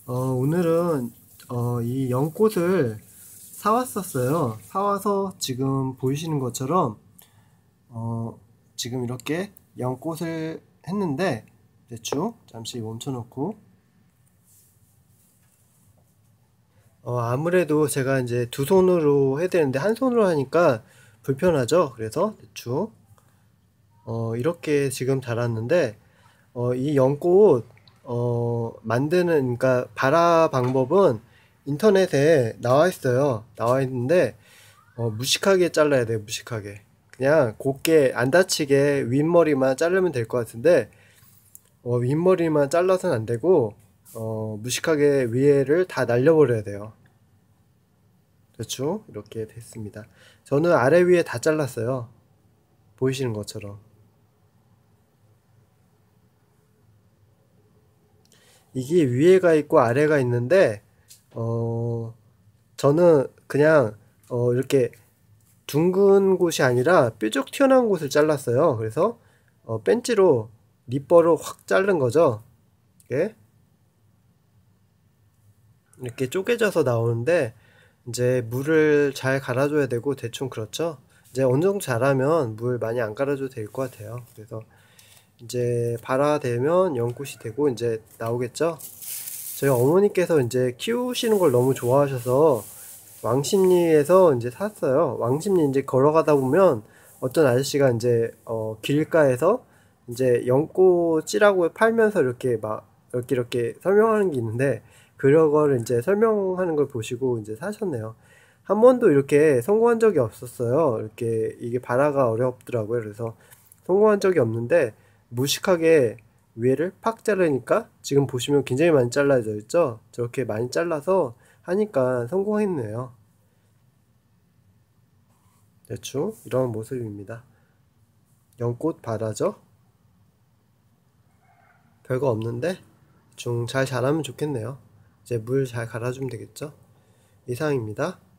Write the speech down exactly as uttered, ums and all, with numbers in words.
어, 오늘은 어, 이 연꽃을 사왔었어요. 사와서 지금 보이시는 것처럼 어, 지금 이렇게 연꽃을 했는데 대충 잠시 멈춰놓고 어, 아무래도 제가 이제 두 손으로 해야 되는데 한 손으로 하니까 불편하죠. 그래서 대충 어, 이렇게 지금 자랐는데 어, 이 연꽃 어, 만드는 그러니까 발화 방법은 인터넷에 나와 있어요. 나와 있는데 어, 무식하게 잘라야 돼요. 무식하게. 그냥 곱게 안 다치게 윗머리만 자르면 될 것 같은데 어, 윗머리만 잘라서는 안 되고 어, 무식하게 위에를 다 날려버려야 돼요. 대충 이렇게 됐습니다. 저는 아래 위에 다 잘랐어요. 보이시는 것처럼. 이게 위에가 있고 아래가 있는데 어 저는 그냥 어 이렇게 둥근 곳이 아니라 뾰족 튀어나온 곳을 잘랐어요. 그래서 어 벤치로 니퍼로 확 자른 거죠. 이렇게 이렇게 쪼개져서 나오는데 이제 물을 잘 갈아줘야 되고 대충 그렇죠. 이제 어느 정도 자라면 물 많이 안 갈아줘도 될 것 같아요. 그래서 이제 발화되면 연꽃이 되고 이제 나오겠죠. 저희 어머니께서 이제 키우시는 걸 너무 좋아하셔서 왕십리에서 이제 샀어요. 왕십리 이제 걸어가다 보면 어떤 아저씨가 이제 어 길가에서 이제 연꽃이라고 팔면서 이렇게 막 이렇게 이렇게 설명하는 게 있는데 그런 거를 이제 설명하는 걸 보시고 이제 사셨네요. 한 번도 이렇게 성공한 적이 없었어요. 이렇게 이게 발화가 어렵더라고요. 그래서 성공한 적이 없는데 무식하게 위에를 팍 자르니까 지금 보시면 굉장히 많이 잘라져 있죠. 저렇게 많이 잘라서 하니까 성공했네요. 대충 이런 모습입니다. 연꽃 바라죠? 별거 없는데 좀 잘 자라면 좋겠네요. 이제 물 잘 갈아주면 되겠죠? 이상입니다.